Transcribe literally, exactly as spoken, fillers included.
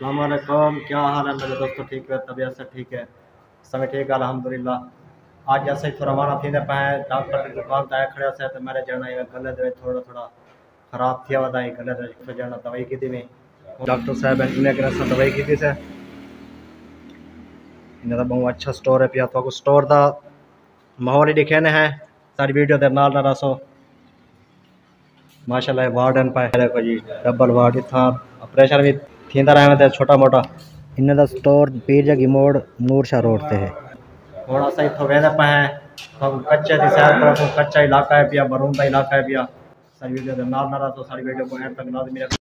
अस्सलाम वालेकुम, क्या हाल है मेरे दोस्तों? ठीक है, तबीयत से ठीक है, समय ठीक है अल्हम्दुलिल्लाह। आज जैसे ही थोड़ा माना थी पाए डॉक्टर की दुकान तक खड़े से तो मेरे जाना है गले दे थोड़ा थोड़ा खराब थी वदा गले दे तो जाना दवाई की थी मैं डॉक्टर साहब इन्हें के से दवाई की थी से इन्हें तो बहुत अच्छा स्टोर है पिया तो स्टोर का माहौल ही दिखे ने है सारी वीडियो दे नाल ना रसो माशाल्लाह वार्डन पाए देखो जी डबल वार्ड इतना ऑपरेशन भी थींदा रहे तो छोटा मोटा इन्हें दा स्टोर पीर जगी मोड़ नूर शाह रोड ते है थोड़ा सा इतो वेंदे पाए तो कच्चे दी सैर करो तो कच्चा इलाका है पिया बरूंदा इलाका है पिया सारी वीडियो दे नाल ना रसो सारी वीडियो को एंड तक लाजमी